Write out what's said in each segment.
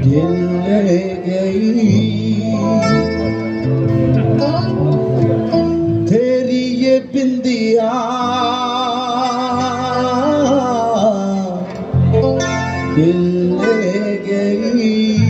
दिल ले गई तेरी ये बिंदिया दिल ले गई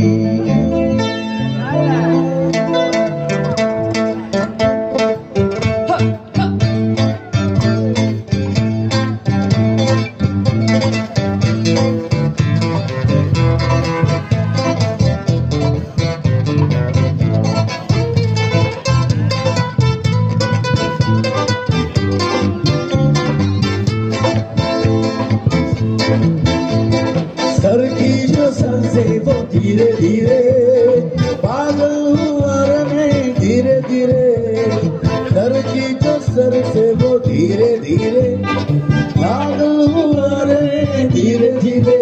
सर की जो सर से वो धीरे धीरे पागल हुआ रे धीरे धीरे सर की जो सर से वो धीरे धीरे पागल हुआ रे धीरे धीरे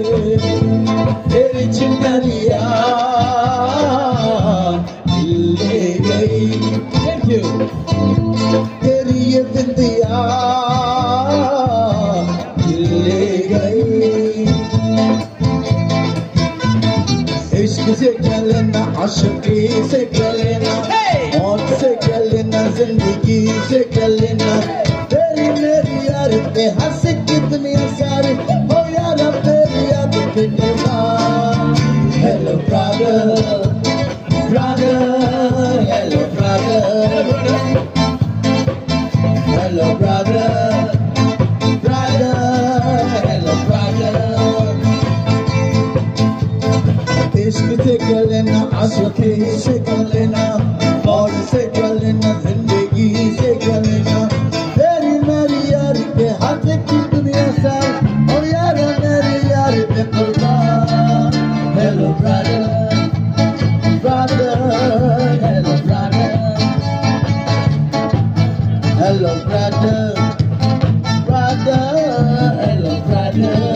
तेरी चिन्हरिया दिल ले गई थैंक यू तेरी ये बिंदिया दिल ले गई इश्क से क्या लेना आशिकी से क्या लेना मौत से क्या लेना जिंदगी से क्या लेना तेरी मेरी यार पे हंस की दुनिया सारी हो यार तेरी याद पे hello brother brother hello brother hello brother brother hello brother इश्क से क्या लेना आशिकी से क्या लेना मौत से क्या लेना जिंदगी से क्या लेना तेरी मेरी यार के हाथ की दुनिया सारी और यार मेरी यार पे कुर्बान hello brother brother hello brother hello brother brother hello brother